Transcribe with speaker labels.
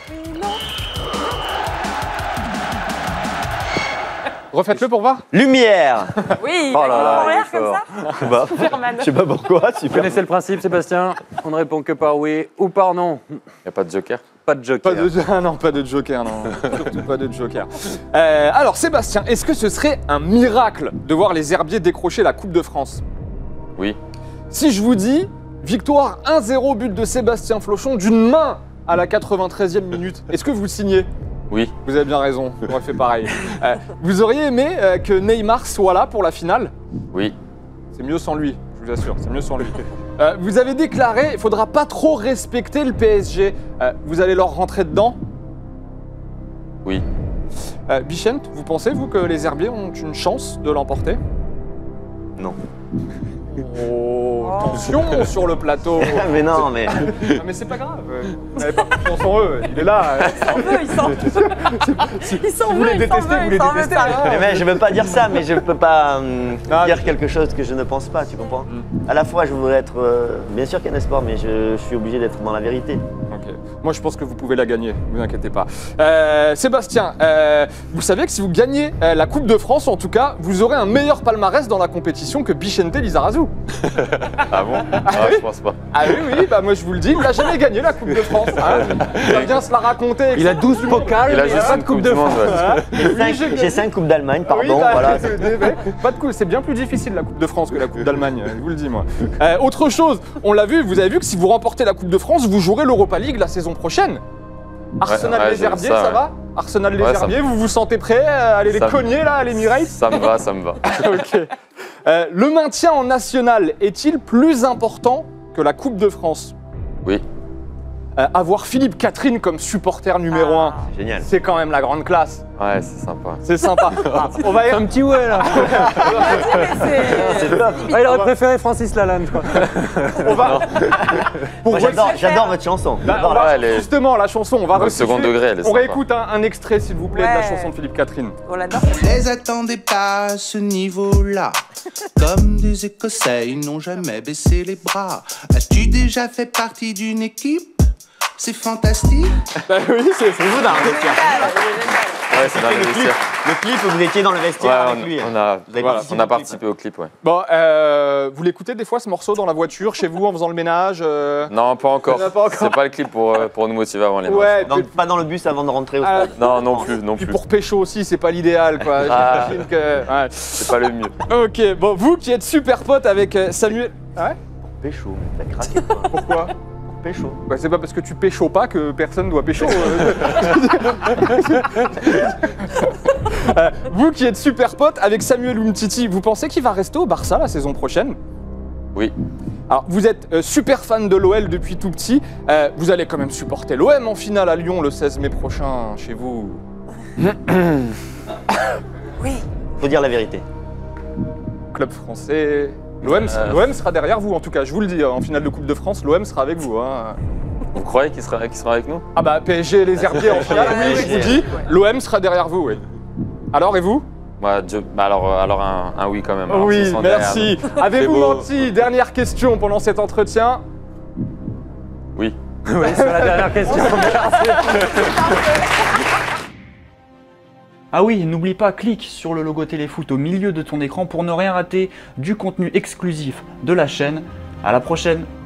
Speaker 1: Refaites-le pour voir.
Speaker 2: Lumière.
Speaker 3: Oui,
Speaker 2: Oh là là,
Speaker 3: en
Speaker 2: il est
Speaker 3: l'air comme
Speaker 2: fort.
Speaker 3: ça.
Speaker 2: Bah,
Speaker 3: Superman.
Speaker 2: je sais pas pourquoi.
Speaker 4: Vous connaissez le principe, Sébastien? On ne répond que par oui ou par non.
Speaker 5: Il n'y a pas de joker?
Speaker 4: Pas de joker.
Speaker 1: Ah non, pas de joker, non. Surtout pas de joker. Alors, Sébastien, est-ce que ce serait un miracle de voir les Herbiers décrocher la Coupe de France?
Speaker 5: Oui.
Speaker 1: Si je vous dis victoire 1-0 but de Sébastien Flochon d'une main à la 93e minute, est-ce que vous le signez?
Speaker 5: Oui.
Speaker 1: Vous avez bien raison, j'aurais fait pareil. Vous auriez aimé que Neymar soit là pour la finale?
Speaker 5: Oui.
Speaker 1: C'est mieux sans lui, je vous assure, c'est mieux sans lui. Vous avez déclaré, il ne faudra pas trop respecter le PSG. Vous allez leur rentrer dedans?
Speaker 5: Oui.
Speaker 1: Bichent, vous pensez, vous, que les Herbiers ont une chance de l'emporter?
Speaker 2: Non.
Speaker 1: Oh, tension sur le plateau.
Speaker 2: Mais non, mais.
Speaker 1: Ah, mais c'est pas grave. Vous n'avez pas confiance en eux. Il est là.
Speaker 3: Il s'en veut, il s'en veut. Il s'en
Speaker 1: vous
Speaker 3: veut,
Speaker 1: les
Speaker 3: il s'en
Speaker 1: détestez,
Speaker 3: veut,
Speaker 1: vous les
Speaker 3: il s'en veut,
Speaker 1: détestez,
Speaker 3: ça.
Speaker 1: hein.
Speaker 2: Mais je veux pas dire ça, mais je peux pas
Speaker 1: Ah,
Speaker 2: dire quelque chose que je ne pense pas, tu comprends? À la fois, je voudrais être. Bien sûr qu'il y a un espoir, mais je suis obligé d'être dans la vérité.
Speaker 1: Ok. Moi, je pense que vous pouvez la gagner, ne vous inquiétez pas. Sébastien, vous savez que si vous gagnez la Coupe de France, en tout cas, vous aurez un meilleur palmarès dans la compétition que Bichente Lizarazu.
Speaker 5: Ah bon? Ah,
Speaker 1: oui.
Speaker 5: je pense pas.
Speaker 1: Ah oui, bah moi je vous le dis, il n'a jamais gagné la Coupe de France. Hein. Il va bien se la raconter.
Speaker 4: Il a 12 pokals,
Speaker 5: Il a
Speaker 4: mais
Speaker 5: juste
Speaker 4: pas
Speaker 5: une
Speaker 4: de Coupe
Speaker 5: Coupe
Speaker 4: de
Speaker 5: du Monde.
Speaker 4: France.
Speaker 5: Ouais.
Speaker 2: J'ai 5 Coupes d'Allemagne, pardon,
Speaker 1: Oui, bah,
Speaker 2: voilà.
Speaker 1: pas de coup, c'est bien plus difficile la Coupe de France que la Coupe d'Allemagne, je vous le dis moi. Autre chose, on l'a vu, vous avez vu que si vous remportez la Coupe de France, vous jouerez l'Europa League la saison prochaine. Arsenal
Speaker 5: ouais,
Speaker 1: les
Speaker 5: j'ai vu
Speaker 1: Herbiers,
Speaker 5: ça,
Speaker 1: ça
Speaker 5: ouais.
Speaker 1: va? Arsenal les
Speaker 5: Ouais, ça
Speaker 1: Herbiers, vous vous sentez prêt à aller les
Speaker 5: Ça me-
Speaker 1: cogner là, à l'Emirates?
Speaker 5: Ça me va, ça me va.
Speaker 1: Ok. Le maintien en national est-il plus important que la Coupe de France?
Speaker 5: Oui.
Speaker 1: Avoir Philippe Catherine comme supporter numéro 1,
Speaker 2: Génial.
Speaker 1: c'est quand même la grande classe.
Speaker 5: Ouais, c'est sympa.
Speaker 1: C'est sympa. On va y...
Speaker 4: Un petit ouais là.
Speaker 2: C'est top.
Speaker 4: Ah, il aurait préféré Francis Lalanne, je crois.
Speaker 1: on va... Pour
Speaker 2: Moi, j'adore votre chanson.
Speaker 1: Là,
Speaker 2: J'adore
Speaker 1: on va-
Speaker 5: Ouais, elle est-
Speaker 1: Justement, la chanson, on va
Speaker 5: Au
Speaker 1: resituer.
Speaker 5: second degré, elle est
Speaker 1: On
Speaker 5: sympa.
Speaker 1: réécoute un extrait, s'il vous plaît, de la
Speaker 3: Ouais.
Speaker 1: chanson de Philippe Catherine.
Speaker 3: On l'adore.
Speaker 6: Les attendait pas à ce niveau-là. Comme des Écossais, ils n'ont jamais baissé les bras. As-tu déjà fait partie d'une équipe? C'est fantastique.
Speaker 1: Bah oui, c'est vous d'un vestiaire.
Speaker 5: Ouais, c'est dans le vestiaire.
Speaker 2: Le clip, vous étiez dans le vestiaire
Speaker 5: Ouais,
Speaker 2: avec lui.
Speaker 5: on a,
Speaker 2: Vous avez
Speaker 5: voilà,
Speaker 2: participé
Speaker 5: on a
Speaker 2: au clip.
Speaker 5: participé au clip, ouais.
Speaker 1: Bon, vous l'écoutez des fois ce morceau dans la voiture, chez vous, en faisant le ménage
Speaker 5: Non, pas encore.
Speaker 1: On a pas encore.
Speaker 5: C'est pas le clip pour nous motiver avant les matchs.
Speaker 1: Ouais,
Speaker 2: Donc, pas dans le bus avant de rentrer au
Speaker 1: Ah,
Speaker 2: stade.
Speaker 5: Non, non plus, non
Speaker 1: puis
Speaker 5: plus.
Speaker 1: pour pécho aussi, c'est pas l'idéal, quoi.
Speaker 5: Ah.
Speaker 1: J'imagine que... ouais.
Speaker 5: C'est pas le mieux.
Speaker 1: Ok, bon, vous qui êtes super pote avec Samuel... Ah ouais?
Speaker 2: Pécho, mais t'as craqué toi.
Speaker 1: Pourquoi?
Speaker 2: Pécho.
Speaker 1: Bah, c'est pas parce que tu pécho pas que personne doit pécho. Vous qui êtes super pote avec Samuel Umtiti, vous pensez qu'il va rester au Barça la saison prochaine?
Speaker 5: Oui.
Speaker 1: Alors, vous êtes super fan de l'OL depuis tout petit. Vous allez quand même supporter l'OM en finale à Lyon le 16 mai prochain, chez vous.
Speaker 3: Oui.
Speaker 2: Faut dire la vérité.
Speaker 1: Club français. L'OM sera derrière vous, en tout cas, je vous le dis. En finale de Coupe de France, l'OM sera avec vous. Hein.
Speaker 5: Vous croyez qu'il sera avec nous?
Speaker 1: Ah bah, PSG et les Herbiers en finale, oui, je vous dis. L'OM sera derrière vous, oui. Alors, et vous?
Speaker 5: Bah, alors un oui quand même. Alors,
Speaker 1: Oui,
Speaker 5: s'ils sont derrière
Speaker 1: merci.
Speaker 5: nous.
Speaker 1: Avez-vous
Speaker 5: C'est beau.
Speaker 1: menti? Dernière question pendant cet entretien.
Speaker 5: Oui.
Speaker 4: Oui, c'est la dernière question.
Speaker 7: Ah oui, n'oublie pas, clique sur le logo Téléfoot au milieu de ton écran pour ne rien rater du contenu exclusif de la chaîne. À la prochaine!